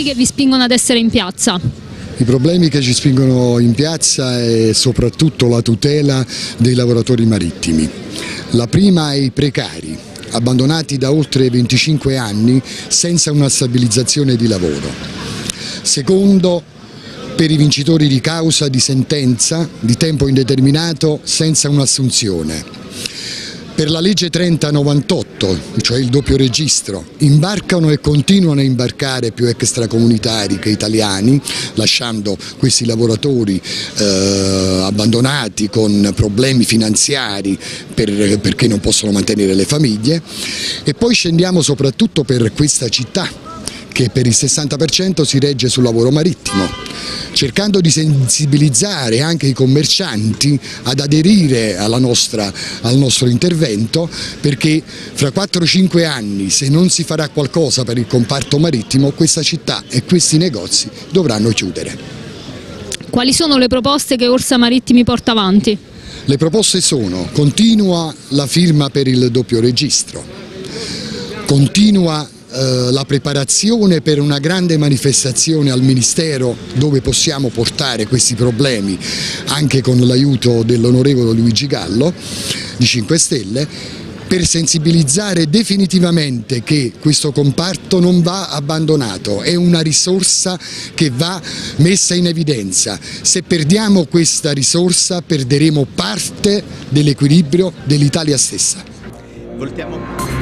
che vi spingono ad essere in piazza? I problemi che ci spingono in piazza è soprattutto la tutela dei lavoratori marittimi. La prima è i precari, abbandonati da oltre 25 anni senza una stabilizzazione di lavoro. Secondo, per i vincitori di causa di sentenza di tempo indeterminato senza un'assunzione. Per la legge 3098, cioè il doppio registro, imbarcano e continuano a imbarcare più extracomunitari che italiani, lasciando questi lavoratori abbandonati con problemi finanziari perché non possono mantenere le famiglie. E poi scendiamo soprattutto per questa città, che per il 60% si regge sul lavoro marittimo, cercando di sensibilizzare anche i commercianti ad aderire al nostro intervento, perché fra 4-5 anni, se non si farà qualcosa per il comparto marittimo, questa città e questi negozi dovranno chiudere. Quali sono le proposte che Orsa Marittimi porta avanti? Le proposte sono: continua la firma per il doppio registro, continua la preparazione per una grande manifestazione al Ministero dove possiamo portare questi problemi anche con l'aiuto dell'onorevole Luigi Gallo di 5 Stelle, per sensibilizzare definitivamente che questo comparto non va abbandonato, è una risorsa che va messa in evidenza. Se perdiamo questa risorsa perderemo parte dell'equilibrio dell'Italia stessa. Voltiamo.